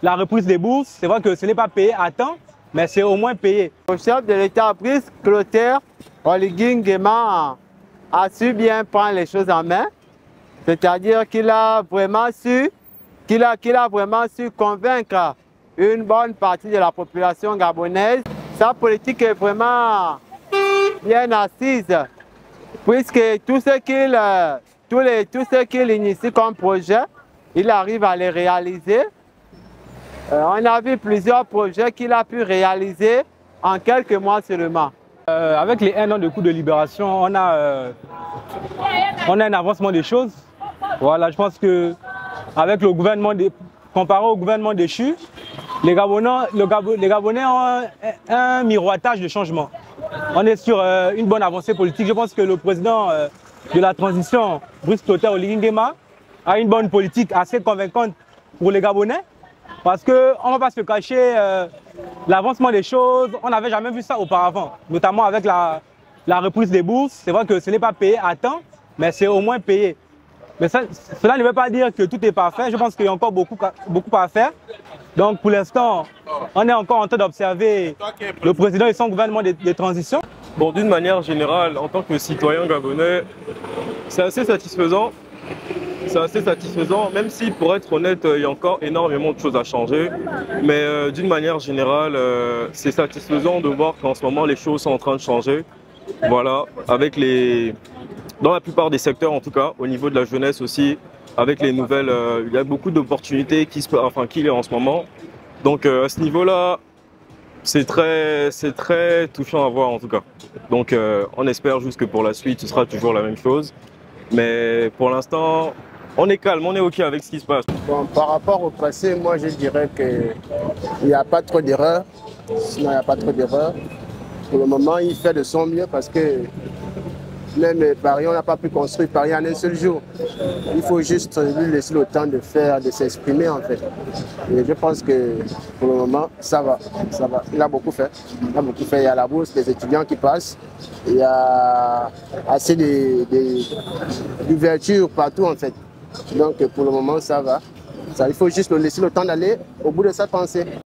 la reprise des bourses. C'est vrai que ce n'est pas payé à temps, mais c'est au moins payé. Le chef de l'État, Brice Clotaire Oligui Nguema, a su bien prendre les choses en main. C'est-à-dire qu'il a vraiment su convaincre une bonne partie de la population gabonaise. Sa politique est vraiment bien assise, puisque tout ce qu'il initie comme projet, il arrive à les réaliser. On a vu plusieurs projets qu'il a pu réaliser en quelques mois seulement. Avec les 1 an de cours de libération, on a un avancement des choses. Voilà, je pense que avec le gouvernement, comparé au gouvernement déchu, les Gabonais ont un miroitage de changement. On est sur une bonne avancée politique. Je pense que le président de la transition, Brice Clotaire Oligui Nguema, a une bonne politique assez convaincante pour les Gabonais. Parce qu'on ne va pas se cacher, l'avancement des choses, on n'avait jamais vu ça auparavant. Notamment avec la reprise des bourses. C'est vrai que ce n'est pas payé à temps, mais c'est au moins payé. Mais cela ne veut pas dire que tout est parfait. Je pense qu'il y a encore beaucoup à faire. Donc pour l'instant, on est encore en train d'observer le président et son gouvernement de transition. Bon, d'une manière générale, en tant que citoyen gabonais, c'est assez satisfaisant. C'est assez satisfaisant, même si pour être honnête, il y a encore énormément de choses à changer. Mais d'une manière générale, c'est satisfaisant de voir qu'en ce moment les choses sont en train de changer. Voilà, dans la plupart des secteurs en tout cas, au niveau de la jeunesse aussi, avec les nouvelles, il y a beaucoup d'opportunités qu'il y a en ce moment. Donc à ce niveau-là, c'est très touchant à voir en tout cas. Donc on espère juste que pour la suite, ce sera toujours la même chose. Mais pour l'instant, on est calme, on est OK avec ce qui se passe. Bon, par rapport au passé, moi je dirais qu'il n'y a pas trop d'erreurs. Sinon, il n'y a pas trop d'erreurs. Pour le moment, il fait de son mieux parce que même Paris, on n'a pas pu construire Paris en un seul jour. Il faut juste lui laisser le temps de s'exprimer en fait. Et je pense que pour le moment, ça va. Il a beaucoup fait. Il y a la bourse des étudiants qui passent. Il y a assez d'ouverture partout en fait. Donc pour le moment, ça va. Il faut juste lui laisser le temps d'aller au bout de sa pensée.